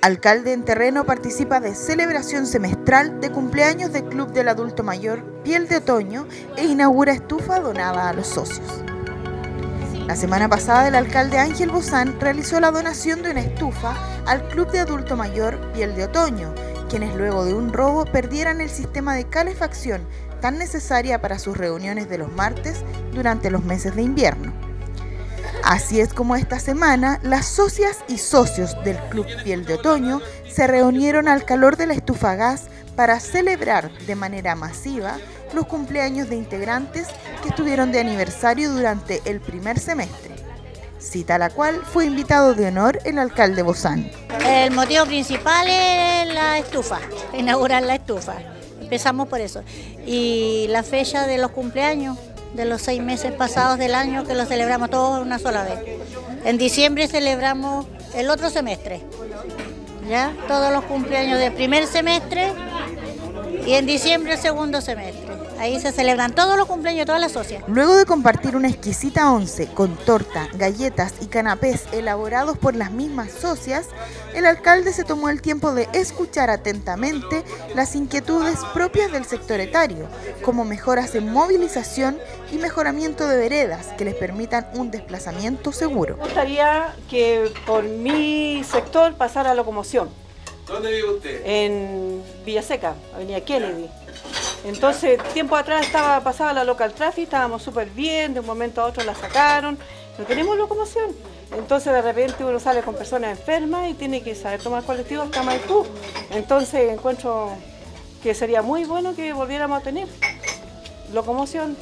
Alcalde en terreno participa de celebración semestral de cumpleaños del Club del Adulto Mayor Piel de Otoño e inaugura estufa donada a los socios. La semana pasada el alcalde Ángel Bozán realizó la donación de una estufa al Club de Adulto Mayor Piel de Otoño, quienes luego de un robo perdieran el sistema de calefacción tan necesaria para sus reuniones de los martes durante los meses de invierno. Así es como esta semana las socias y socios del Club Piel de Otoño se reunieron al calor de la estufa a gas para celebrar de manera masiva los cumpleaños de integrantes que estuvieron de aniversario durante el primer semestre, cita a la cual fue invitado de honor el alcalde Bozán. El motivo principal es la estufa, inaugurar la estufa. Empezamos por eso. Y la fecha de los cumpleaños, de los 6 meses pasados del año, que lo celebramos todos una sola vez. En diciembre celebramos el otro semestre, ¿ya? Todos los cumpleaños del primer semestre y en diciembre el segundo semestre. Ahí se celebran todos los cumpleaños de todas las socias. Luego de compartir una exquisita once con torta, galletas y canapés elaborados por las mismas socias, el alcalde se tomó el tiempo de escuchar atentamente las inquietudes propias del sector etario, como mejoras en movilización y mejoramiento de veredas que les permitan un desplazamiento seguro. Me gustaría que por mi sector pasara locomoción. ¿Dónde vive usted? En Villaseca, Avenida Kennedy. Entonces, tiempo atrás pasaba la local traffic, estábamos súper bien, de un momento a otro la sacaron, no tenemos locomoción. Entonces, de repente uno sale con personas enfermas y tiene que saber tomar colectivo hasta Maipú. Entonces, encuentro que sería muy bueno que volviéramos a tener locomoción,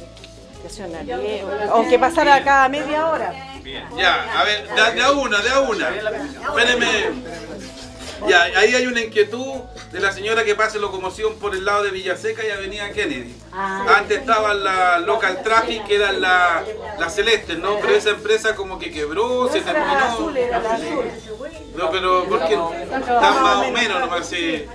aunque pasara cada media hora. Bien, ya, a ver, de a una. Espérenme. Ya, ahí hay una inquietud de la señora que pase locomoción por el lado de Villaseca y Avenida Kennedy. Antes estaba la Local Traffic, que era la Celeste, ¿no? Pero esa empresa como que quebró, se terminó. No, pero porque está más o menos, no parece.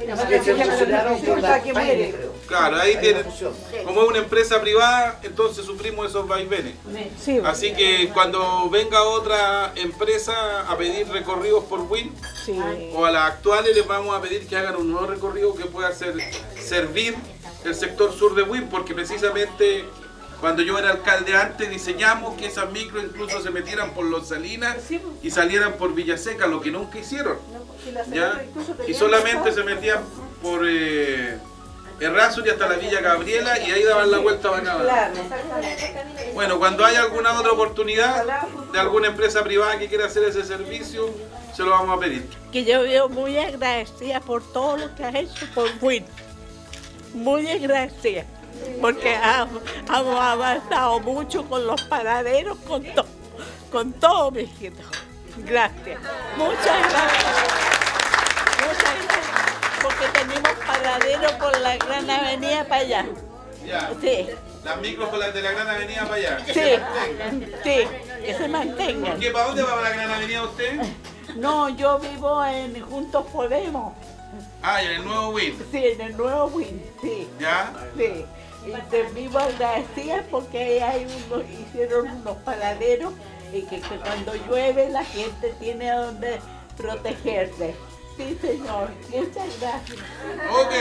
Claro, ahí tiene, como es una empresa privada, entonces sufrimos esos vaivenes. Así que cuando venga otra empresa a pedir recorridos por WIN, o a las actuales les vamos a pedir que hagan un nuevo recorrido que pueda servir el sector sur de WIN, porque precisamente cuando yo era alcalde antes diseñamos que esas micros incluso se metieran por Los Salinas y salieran por Villaseca, lo que nunca hicieron. ¿Ya? Y solamente se metían por Errázuriz hasta la Villa Gabriela y ahí daban la vuelta a Banabal. Bueno, cuando haya alguna otra oportunidad de alguna empresa privada que quiera hacer ese servicio, se lo vamos a pedir. Que yo veo muy agradecida por todo lo que has hecho por WIN. Muy agradecida, porque hemos avanzado mucho con los panaderos, con todo, mi hijito. Gracias. Muchas gracias. Muchas gracias. Porque tenemos panaderos por la Gran Avenida para allá. Ya. Sí. Las micros por las de la Gran Avenida para allá. Sí, que se mantengan. ¿Por qué? ¿Para dónde va para la Gran Avenida usted? No, yo vivo en Juntos Podemos. Ah, en el nuevo WIN. Sí, en el nuevo WIN, sí. ¿Ya? Sí. Y te vivo agradecida porque hicieron unos panaderos y que cuando llueve la gente tiene donde protegerse. Sí, señor. Muchas gracias. Ok.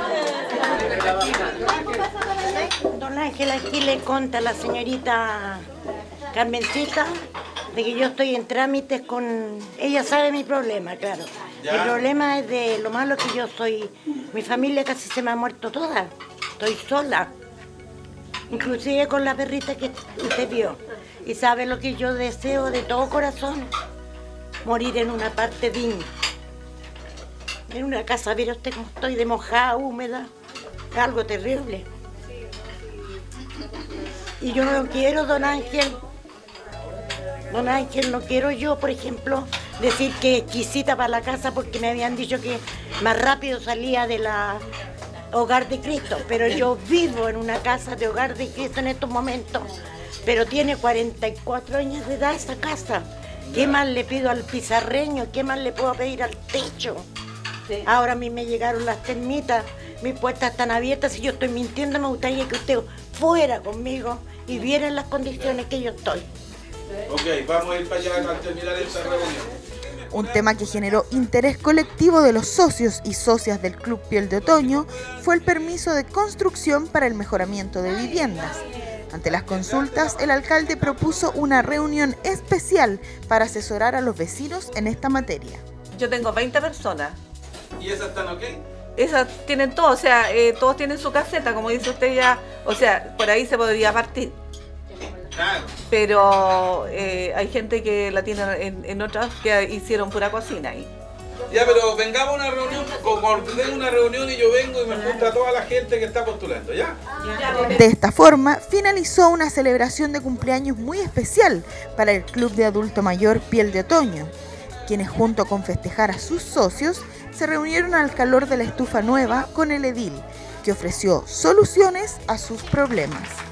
Don Ángel, aquí le conta a la señorita Carmencita de que yo estoy en trámites con... Ella sabe mi problema, claro. ¿Ya? El problema es de lo malo que yo soy. Mi familia casi se me ha muerto toda. Estoy sola. Inclusive con la perrita que usted vio. Y sabe lo que yo deseo de todo corazón. Morir en una parte digna. En una casa, mira usted cómo estoy de mojada, húmeda. Es algo terrible. Y yo no quiero, don Ángel. Don Ángel, no quiero yo, por ejemplo, decir que exquisita para la casa porque me habían dicho que más rápido salía de la Hogar de Cristo. Pero yo vivo en una casa de Hogar de Cristo en estos momentos. Pero tiene 44 años de edad esa casa. ¿Qué más le pido al pizarreño? ¿Qué más le puedo pedir al techo? Ahora a mí me llegaron las termitas, mis puertas están abiertas. Si yo estoy mintiendo, me gustaría que usted fuera conmigo y viera en las condiciones que yo estoy. Ok, vamos a ir para allá al terminar esta reunión. Un tema que generó interés colectivo de los socios y socias del Club Piel de Otoño fue el permiso de construcción para el mejoramiento de viviendas. Ante las consultas, el alcalde propuso una reunión especial para asesorar a los vecinos en esta materia. Yo tengo 20 personas. ¿Y esas están ok? Esas tienen todo, o sea, todos tienen su caseta, como dice usted ya, o sea, por ahí se podría partir. Claro. Pero hay gente que la tiene en otras que hicieron pura cocina ahí. Ya, pero vengamos a una reunión, coordinemos una reunión y yo vengo y me junto a toda la gente que está postulando, ¿ya? De esta forma, finalizó una celebración de cumpleaños muy especial para el Club de Adulto Mayor Piel de Otoño, quienes junto con festejar a sus socios, se reunieron al calor de la estufa nueva con el edil, que ofreció soluciones a sus problemas.